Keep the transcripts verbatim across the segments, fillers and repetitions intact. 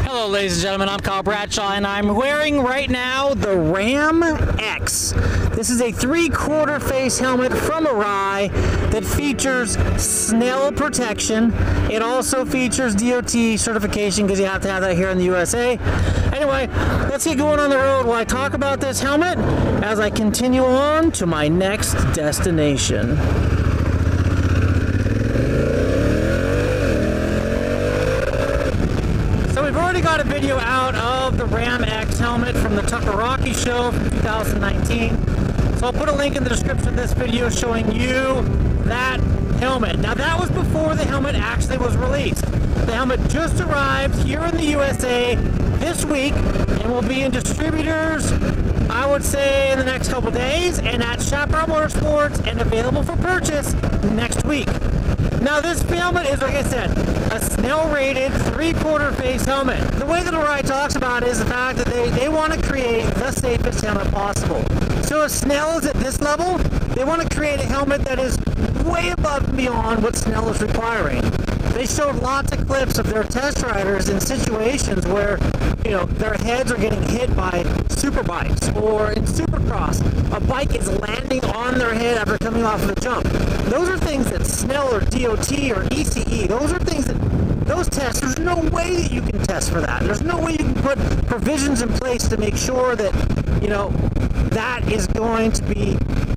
Hello, ladies and gentlemen, I'm Kyle Bradshaw, and I'm wearing right now the Ram X. This is a three-quarter face helmet from Arai that features Snell protection. It also features D O T certification because you have to have that here in the U S A. Anyway, let's get going on the road while I talk about this helmet as I continue on to my next destination. We've already got a video out of the Ram X helmet from the Tucker-Rocky show from two thousand nineteen. So I'll put a link in the description of this video showing you that helmet. Now that was before the helmet actually was released. The helmet just arrived here in the U S A this week and will be in distributors, I would say, in the next couple days and at Chaparral Motorsports and available for purchase next week. Now this helmet is, like I said, a Snell-rated three-quarter face helmet. The way that Arai talks about it is the fact that they, they want to create the safest helmet possible. So if Snell is at this level, they want to create a helmet that is way above and beyond what Snell is requiring. They showed lots of clips of their test riders in situations where, you know, their heads are getting hit by super bikes, or in Supercross, a bike is landing on their head after coming off of a jump. Those are things that Snell or D O T or E C E, those are things that, those tests, there's no way that you can test for that. There's no way you can put provisions in place to make sure that, you know, that is going to be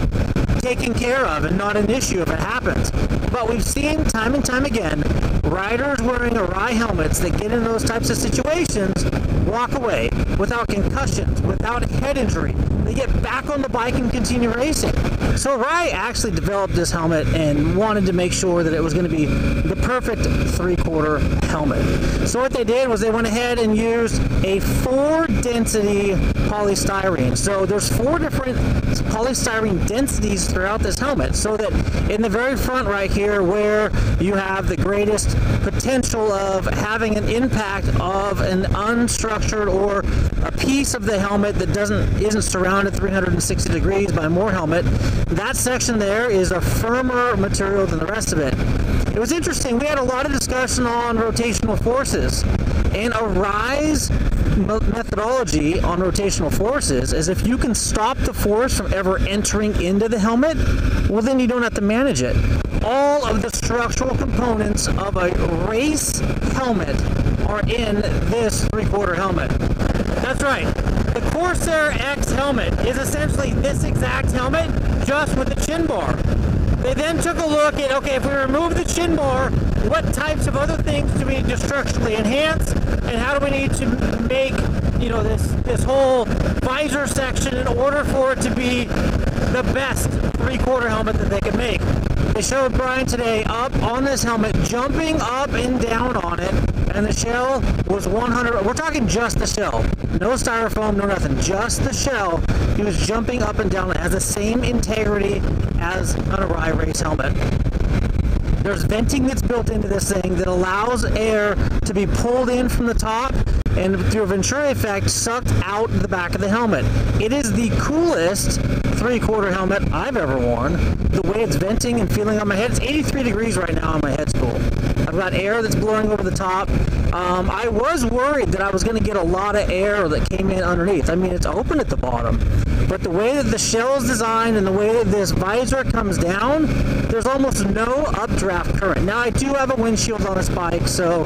taken care of and not an issue if it happens. But we've seen time and time again riders wearing Arai helmets that get in those types of situations walk away without concussions, without head injury. They get back on the bike and continue racing. So Arai actually developed this helmet and wanted to make sure that it was going to be the perfect three-quarter helmet. So what they did was they went ahead and used a four-density polystyrene. So there's four different polystyrene densities throughout this helmet, so that in the very front right here, where you have the greatest potential of having an impact of an unstructured or a piece of the helmet that doesn't isn't surrounded three hundred sixty degrees by more helmet, that section there is a firmer material than the rest of it. It was interesting. We had a lot of discussion on rotational forces, and Arai's methodology on rotational forces is if you can stop the force from ever entering into the helmet, well, then you don't have to manage it. All of the structural components of a race helmet are in this three-quarter helmet. That's right. The Corsair X helmet is essentially this exact helmet, just with the chin bar. They then took a look at, okay, if we remove the chin bar, what types of other things do we need to structurally enhance, and how do we need to make, you know, this, this whole visor section in order for it to be the best three-quarter helmet that they could make. They showed Brian today up on this helmet, jumping up and down on it, and the shell was one hundred, we're talking just the shell, no styrofoam, no nothing, just the shell. He was jumping up and down. It has the same integrity as an Arai race helmet. There's venting that's built into this thing that allows air to be pulled in from the top and through a Venturi effect sucked out the back of the helmet. It is the coolest three-quarter helmet I've ever worn. The way it's venting and feeling on my head, it's eighty-three degrees right now on my head spool. I've got air that's blowing over the top. Um, I was worried that I was going to get a lot of air that came in underneath. I mean, it's open at the bottom, but the way that the shell is designed and the way that this visor comes down, there's almost no updraft current. Now, I do have a windshield on this bike, so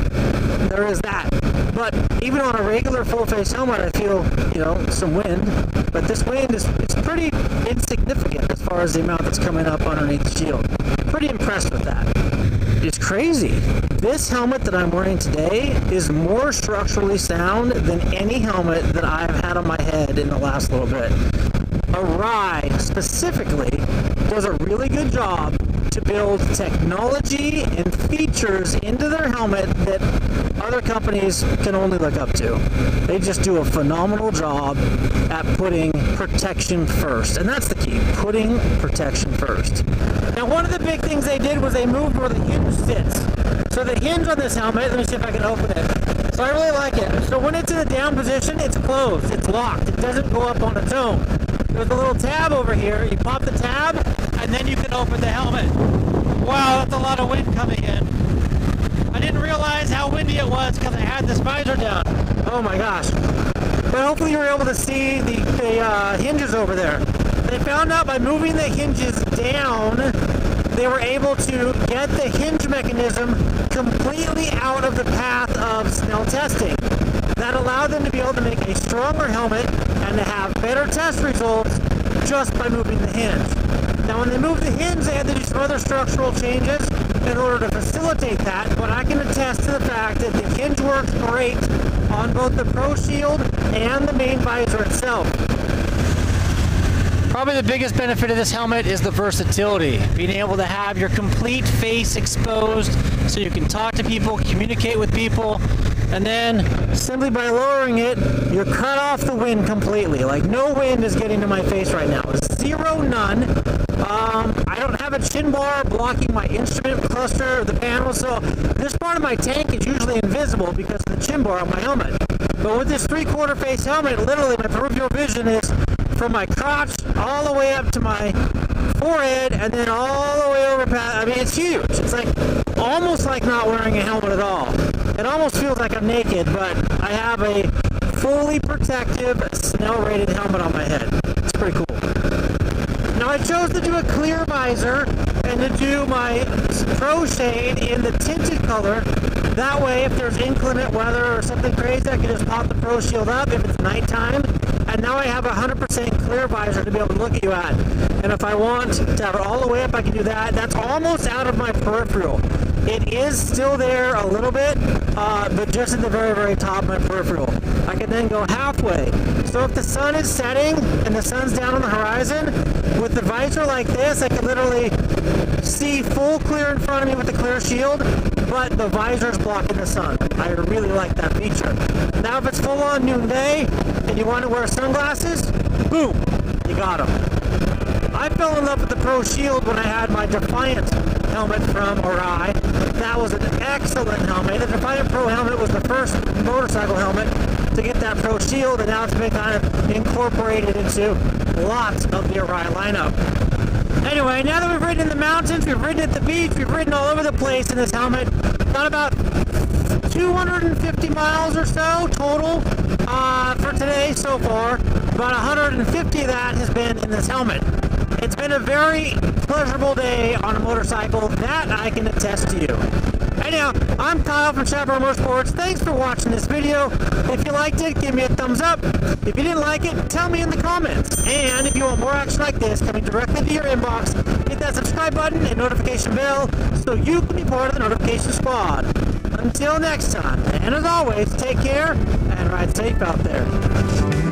there is that. But even on a regular full-face helmet, I feel, you know, some wind. But this wind is it's pretty insignificant as far as the amount that's coming up underneath the shield. Pretty impressed with that. It's crazy. This helmet that I'm wearing today is more structurally sound than any helmet that I've had on my head in the last little bit. Arai specifically does a really good job to build technology and features into their helmet that other companies can only look up to. They just do a phenomenal job at putting protection first, and that's the key, putting protection first. Now, one of the big things they did was they moved where the hinge sits. So the hinge on this helmet, let me see if I can open it. So I really like it. So when it's in the down position, it's closed, it's locked, it doesn't go up on its own. There's a little tab over here, you pop the tab, and then you can open the helmet. Wow, that's a lot of wind coming in. I didn't realize how windy it was because I had this visor down. Oh my gosh. But hopefully you were able to see the, the uh, hinges over there. They found out by moving the hinges down, they were able to get the hinge mechanism completely out of the path of Snell testing. That allowed them to be able to make a stronger helmet and to have better test results just by moving the hinge. Now when they moved the hinge, they had to do some other structural changes in order to facilitate that, but I can attest to the fact that the hinge works great on both the Pro Shield and the main visor itself. Probably the biggest benefit of this helmet is the versatility. Being able to have your complete face exposed so you can talk to people, communicate with people, and then simply by lowering it, you're cut off the wind completely. Like no wind is getting to my face right now. Zero, none. Um, I don't have a chin bar blocking my instrument cluster or the panel, so this part of my tank is usually invisible because of the chin bar on my helmet. But with this three-quarter face helmet, literally my peripheral vision is from my crotch all the way up to my forehead and then all the way over past, I mean it's huge. It's like almost like not wearing a helmet at all. It almost feels like I'm naked, but I have a fully protective Snell rated helmet on my head. It's pretty cool. Now I chose to do a clear visor and to do my Pro Shade in the tinted color. That way if there's inclement weather or something crazy, I can just pop the Pro Shield up if it's nighttime. And now I have a one hundred percent clear visor to be able to look at you at. And if I want to have it all the way up, I can do that. That's almost out of my peripheral. It is still there a little bit, uh, but just at the very, very top of my peripheral. I can then go halfway. So if the sun is setting and the sun's down on the horizon, with the visor like this, I can literally see full clear in front of me with the clear shield, but the visor's blocking the sun. I really like that feature. Now if it's full on noonday and you want to wear sunglasses, boom, you got them. I fell in love with the Pro Shield when I had my Defiant helmet from Arai. That was an excellent helmet. The Defiant Pro helmet was the first motorcycle helmet to get that Pro Shield, and now it's been kind of incorporated into lots of the Arai lineup. Anyway, now that we've ridden in the mountains, we've ridden at the beach, we've ridden all over the place in this helmet, got about two hundred fifty miles or so total uh, for today so far. About one hundred fifty of that has been in this helmet. It's been a very pleasurable day on a motorcycle, that I can attest to you. Anyhow, I'm Kyle from Chaparral Motorsports. Thanks for watching this video. If you liked it, give me a thumbs up. If you didn't like it, tell me in the comments. And if you want more action like this coming directly to your inbox, hit that subscribe button and notification bell so you can be part of the notification squad. Until next time, and as always, take care and ride safe out there.